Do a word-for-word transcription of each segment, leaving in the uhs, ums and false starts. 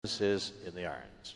is in the irons.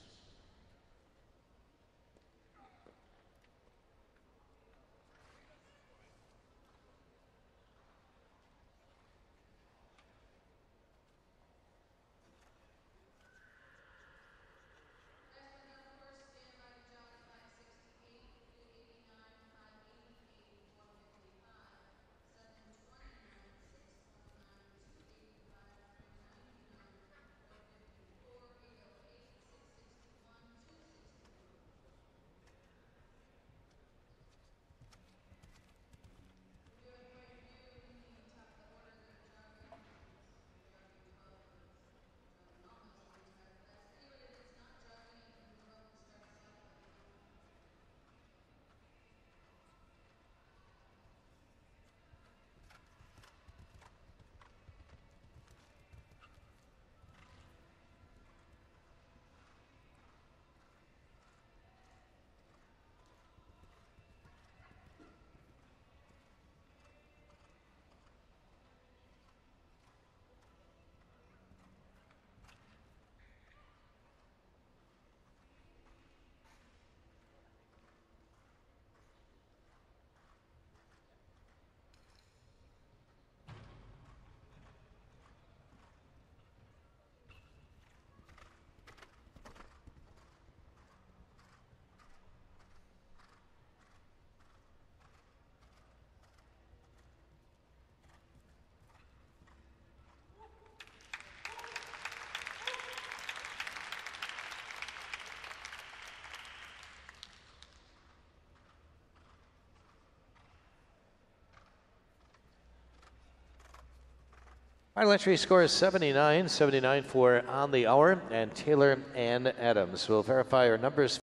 Final entry score is seventy-nine, seventy-nine for On the Hour, and Taylor and Adams. We'll verify our numbers.